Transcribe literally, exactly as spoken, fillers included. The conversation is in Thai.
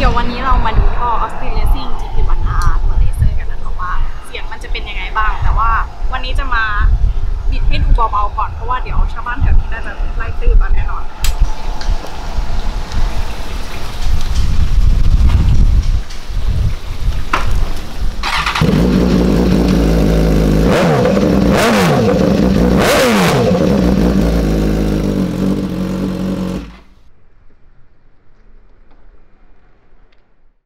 ดี๋ยววันนี้เรามาดูท่อออสเตรเลียซิ่ง จี พี วัน อาร์ ตัวเลเซอร์กันนะคะว่าเสียงมันจะเป็นยังไงบ้างแต่ว่าวันนี้จะมาบิดให้ดูเบาๆก่อนเพราะว่าเดี๋ยวชาวบ้านแถวนี้น่าจะไล่ตื้อมาแน่นอน